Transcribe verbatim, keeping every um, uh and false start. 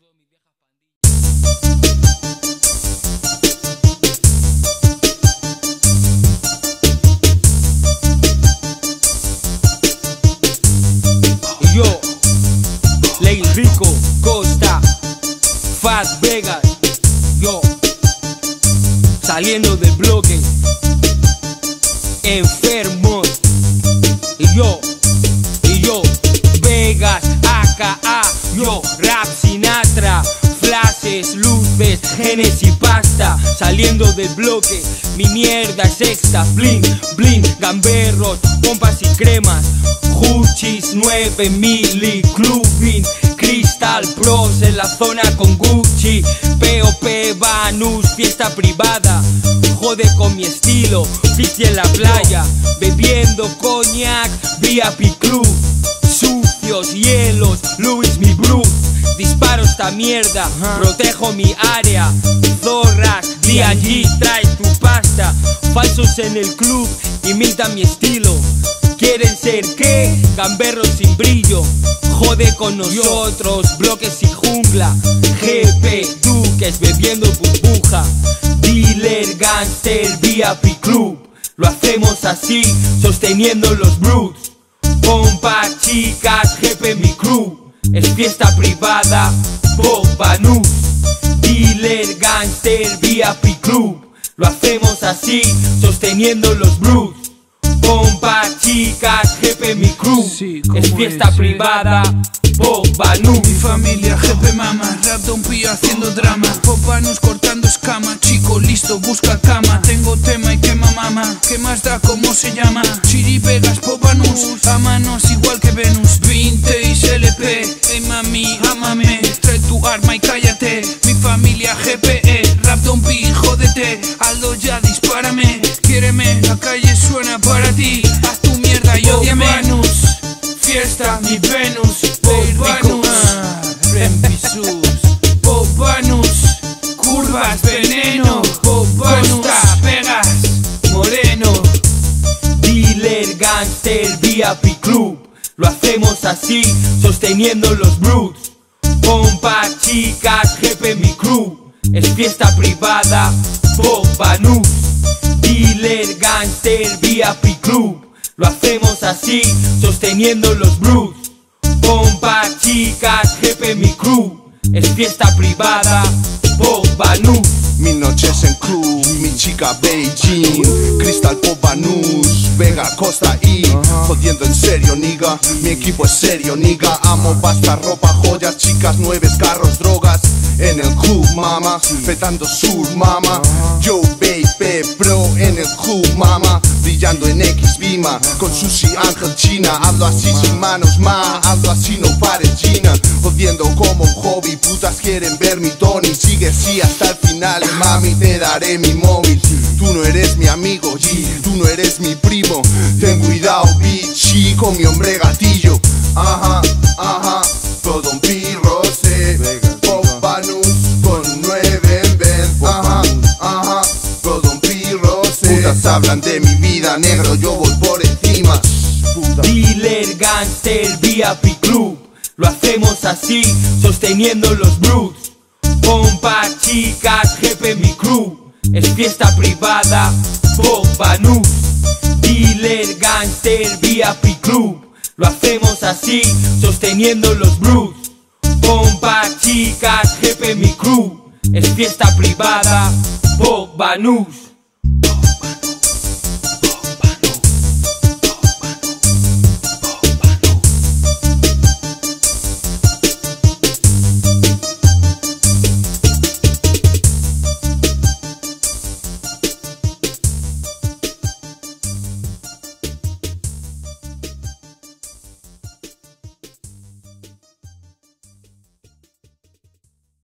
Yo, Ley Rico, Costa, Fat Vegas, yo, saliendo del bloque, enfermos, y yo, y yo, Vegas, A K A, yo, Rap Sinatra, flashes, luces, Genesis pasta, saliendo del bloque, mi mierda es extra, bling, bling, gamberros, pompas y cremas, Gucci's nueve mil, clubbing, Crystal Pros en la zona con Gucci, P O P, Banus, fiesta privada, jode con mi estilo, Fiji en la playa, bebiendo coñac, V I P Club, sucios, hielos, Louis mi Bruce, disparo esta mierda, protejo mi área, zorras, D G, trae tu pasta, falsos en el club, imitan mi estilo. ¿Quieren ser qué? Gamberros sin brillo, jode con nosotros, bloques y jungla, G P, duques, bebiendo burbuja, dealer, gangster, V I P Club, lo hacemos así, sosteniendo los brutes, pompa, chicas, G P mi crew, es fiesta privada, Pop Banus, dealer, gangster, V I P Club, lo hacemos así, sosteniendo los brutes, pompa, chicas, G P mi crew, sí, es fiesta es, privada, Pop Banus. Mi familia, G P mama, rap Don Pío haciendo drama, Pop Banus cortando escama, chico listo, busca cama, tengo tema y quema mama, ¿qué más da cómo se llama? Chiri Vegas, Pop Banus, a manos igual que Venus, Vintage L P, hey mami, ámame, trae tu arma y cállate, mi familia G P E, rap Don Pío, jódete, Aldo ya dispárame, quiéreme, la calle suena para ti, haz tu mierda y ódiame. Banus, fiesta, mi Venus, Pop Banus, Pop Banus, curvas, veneno, Pop Banus, Vegas, Moreno, dealer, gangster, V I P Club, lo hacemos así, sosteniendo los brutes, pompa, chicas, G P mi crew, es fiesta privada, Pop Banus, dealer, gangster, V I P Club, lo hacemos así, sosteniendo los brutes, pompa, chicas, G P mi crew, es fiesta privada, Pop Banus. Mil noches en club, mi chica Beijing, Crystal Pop Banus, Vega, Costa y jodiendo en serio, niga, mi equipo es serio, niga, amo pasta, ropa, joyas, chicas, nueves, carros, drogas, en el club, mama, petando sur, mama, yo, baby, bro, en el club, mama, brillando en X Bima, con Sushi, Ángel, China, hablo así sin manos, ma, hablo así no pares, Gina, jodiendo como un hobby, putas quieren ver mi Tony, sigue así hasta el final, mami, te daré mi móvil, tú no eres mi amigo, G, tú no eres mi primo, ten cuidado, bichi, con mi hombre gatillo, ajá, ajá, todo un pirro, sé, Pop Banus, con nueve en vez, ajá, ajá, todo un pirro, sé, putas hablan de mi vida, negro, yo voy por encima, puta. Dealer, gangster, V I P Club, lo hacemos así, sosteniendo los brutes, pompa, chicas, G P mi crew, es fiesta privada, Pop Banus, dealer, gangster, V I P Club, lo hacemos así, sosteniendo los brutes, pompa, chicas, G P mi crew, es fiesta privada, Pop Banus.